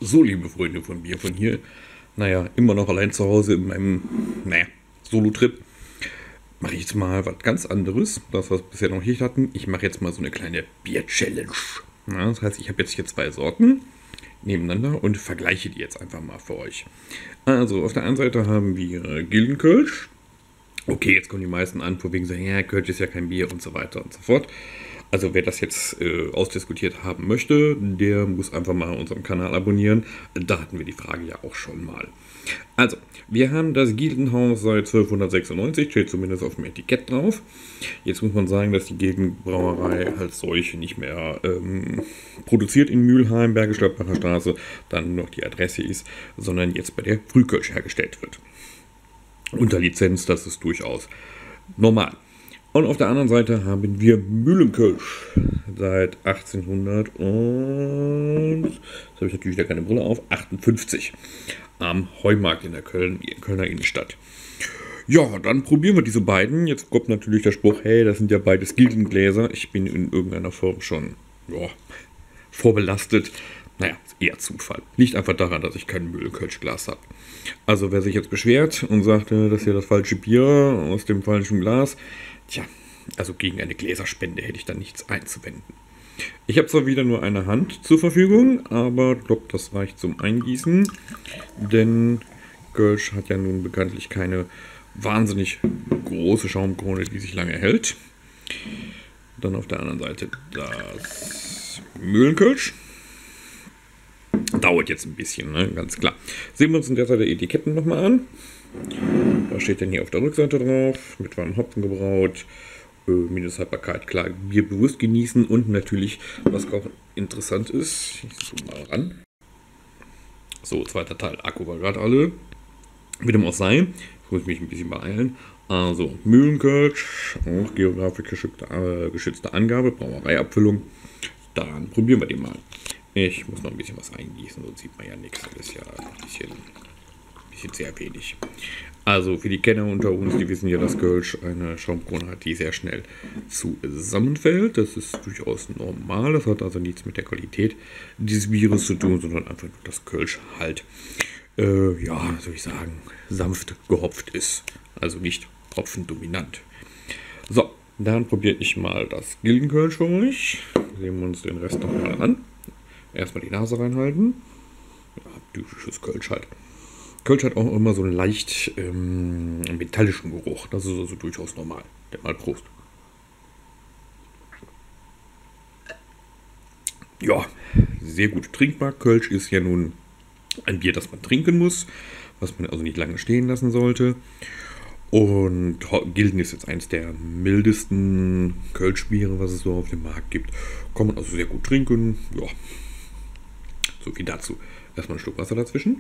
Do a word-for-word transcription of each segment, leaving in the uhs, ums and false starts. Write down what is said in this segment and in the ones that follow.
So, liebe Freunde von mir, von hier, naja, immer noch allein zu Hause in meinem, naja, Solo-Trip, mache ich jetzt mal was ganz anderes, das was wir bisher noch nicht hatten. Ich mache jetzt mal so eine kleine Bier-Challenge. Ja, das heißt, ich habe jetzt hier zwei Sorten nebeneinander und vergleiche die jetzt einfach mal für euch. Also, auf der einen Seite haben wir Gildenkölsch. Okay, jetzt kommen die meisten an, von wegen sagen, ja, Kölsch ist ja kein Bier und so weiter und so fort. Also wer das jetzt äh, ausdiskutiert haben möchte, der muss einfach mal unseren Kanal abonnieren. Da hatten wir die Frage ja auch schon mal. Also, wir haben das Gildenhaus seit zwölfhundertsechsundneunzig, steht zumindest auf dem Etikett drauf. Jetzt muss man sagen, dass die Gildenbrauerei als solche nicht mehr ähm, produziert in Mülheim, Bergisch Gladbacher Straße, dann noch die Adresse ist, sondern jetzt bei der Frühkölsch hergestellt wird. Unter Lizenz, das ist durchaus normal. Und auf der anderen Seite haben wir Mühlenkölsch seit achtzehnhundert und, jetzt habe ich natürlich wieder keine Brille auf, achtundfünfzig am Heumarkt in der Köln, Kölner Innenstadt. Ja, dann probieren wir diese beiden. Jetzt kommt natürlich der Spruch, hey, das sind ja beides Gildengläser. Ich bin in irgendeiner Form schon ja, vorbelastet. Naja, eher Zufall. Liegt einfach daran, dass ich kein Mühlenkölschglas habe. Also wer sich jetzt beschwert und sagt, das ist ja das falsche Bier aus dem falschen Glas, tja, also gegen eine Gläserspende hätte ich da nichts einzuwenden. Ich habe zwar wieder nur eine Hand zur Verfügung, aber ich glaube, das reicht zum Eingießen, denn Kölsch hat ja nun bekanntlich keine wahnsinnig große Schaumkrone, die sich lange hält. Dann auf der anderen Seite das Mühlenkölsch. Dauert jetzt ein bisschen, ne? Ganz klar. Sehen wir uns in der Seite Etiketten nochmal an. Was steht denn hier auf der Rückseite drauf? Mit warmem Hopfen gebraut. Äh, Mindesthaltbarkeit, klar, Bier bewusst genießen. Und natürlich, was auch interessant ist, ich zoome mal ran. So, zweiter Teil. Akku war gerade alle. Wie dem auch sei. Ich muss mich ein bisschen beeilen. Also, Mühlenkölsch, auch geografisch geschützte, äh, geschützte Angabe, Brauereiabfüllung. Dann probieren wir den mal. Ich muss noch ein bisschen was eingießen, sonst sieht man ja nichts. Das ist ja ein bisschen, ein bisschen sehr wenig. Also für die Kenner unter uns, die wissen ja, dass Kölsch eine Schaumkrone hat, die sehr schnell zusammenfällt. Das ist durchaus normal. Das hat also nichts mit der Qualität dieses Bieres zu tun, sondern einfach nur, dass Kölsch halt, äh, ja, soll ich sagen, sanft gehopft ist. Also nicht hopfendominant. So, dann probiere ich mal das Gildenkölsch für euch. Sehen wir uns den Rest nochmal an. Erstmal die Nase reinhalten. Ja, typisches Kölsch halt. Kölsch hat auch immer so einen leicht ähm, metallischen Geruch. Das ist also durchaus normal. Der mal Prost. Ja, sehr gut trinkbar. Kölsch ist ja nun ein Bier, das man trinken muss, was man also nicht lange stehen lassen sollte. Und Gilden ist jetzt eins der mildesten Kölschbiere, was es so auf dem Markt gibt. Kann man also sehr gut trinken. Ja. So viel dazu. Erstmal ein Schluck Wasser dazwischen.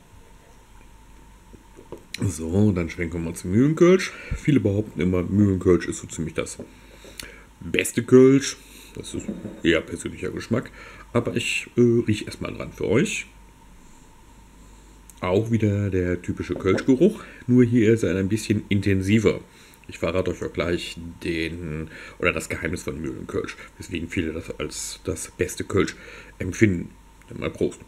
So, dann schwenken wir mal zum Mühlenkölsch. Viele behaupten immer, Mühlenkölsch ist so ziemlich das beste Kölsch. Das ist eher persönlicher Geschmack. Aber ich äh, rieche erstmal dran für euch. Auch wieder der typische Kölschgeruch. Nur hier ist er ein bisschen intensiver. Ich verrate euch auch gleich den, oder das Geheimnis von Mühlenkölsch. Weswegen viele das als das beste Kölsch empfinden. Dann mal Prost.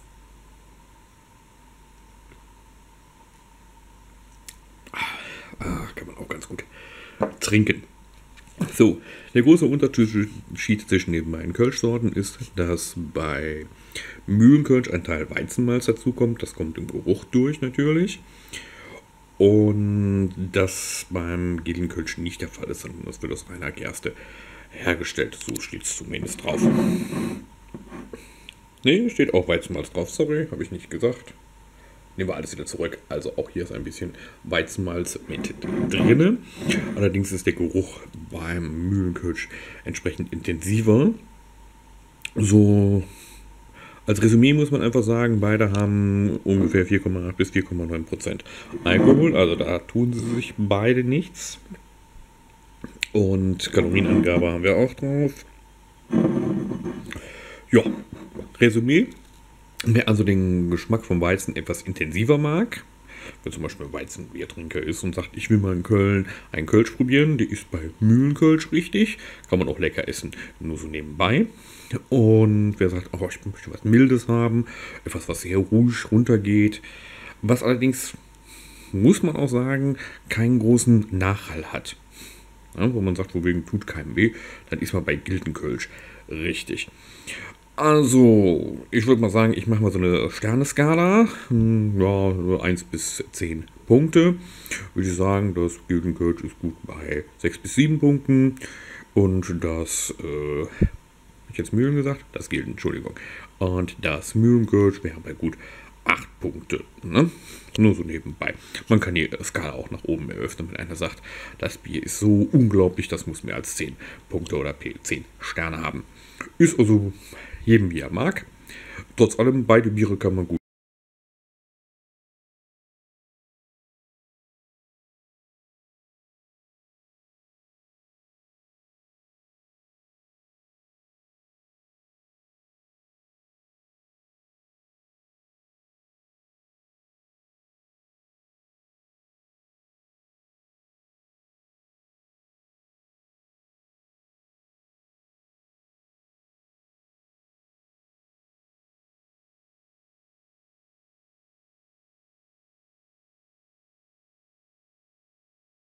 Ah, kann man auch ganz gut trinken. So, der große Unterschied zwischen den beiden Kölschsorten ist, dass bei Mühlenkölsch ein Teil Weizenmalz dazukommt. Das kommt im Geruch durch natürlich. Und das beim Gildenkölsch nicht der Fall ist, sondern das wird aus reiner Gerste hergestellt. So steht es zumindest drauf. Ne, steht auch Weizenmalz drauf, sorry, habe ich nicht gesagt. Nehmen wir alles wieder zurück. Also auch hier ist ein bisschen Weizenmalz mit drin. Allerdings ist der Geruch beim Mühlenkölsch entsprechend intensiver. So, als Resümee muss man einfach sagen, beide haben ungefähr vier Komma acht bis vier Komma neun Prozent Alkohol. Also da tun sie sich beide nichts. Und Kalorienangabe haben wir auch drauf. Ja, Resümee. Wer also den Geschmack vom Weizen etwas intensiver mag, Wenn zum Beispiel ein Weizenbiertrinker ist und sagt, ich will mal in Köln einen Kölsch probieren, die ist bei Mühlenkölsch richtig, kann man auch lecker essen, nur so nebenbei. Und wer sagt, oh, ich möchte was Mildes haben, etwas, was sehr ruhig runtergeht, was allerdings, muss man auch sagen, keinen großen Nachhall hat. Ja, wo man sagt, wogegen tut keinem weh, dann ist man bei Gildenkölsch richtig. Also, ich würde mal sagen, ich mache mal so eine Sterneskala. Hm, Ja, so eins bis zehn Punkte. Würde ich sagen, das Gildenkölsch ist gut bei sechs bis sieben Punkten. Und das, äh, hab ich jetzt Mühlen gesagt? Das Gilden, Entschuldigung. Und das Mühlenkölsch wäre bei gut acht Punkte. Ne? Nur so nebenbei. Man kann die Skala auch nach oben eröffnen, wenn einer sagt, das Bier ist so unglaublich, das muss mehr als zehn Punkte oder zehn Sterne haben. Ist also jedem, wie er mag. Trotz allem, beide Biere kann man gut